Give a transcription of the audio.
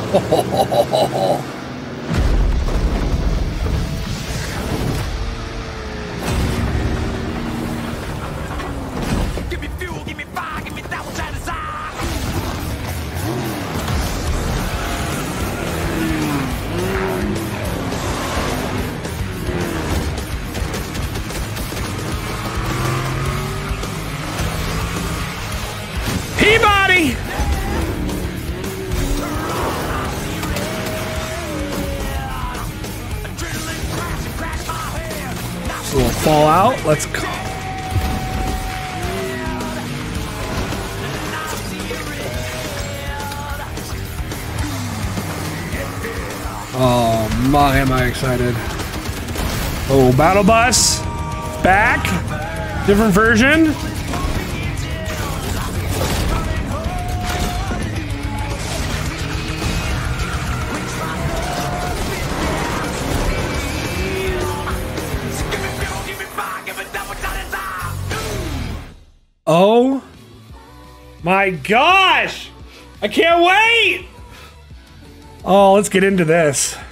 Give me fuel, give me fire, give me that which I desire. Peabody! So we'll fall out. Let's go. Oh my, am I excited. Oh, Battle Bus. Back. Different version. Oh my gosh! I can't wait! Oh, let's get into this.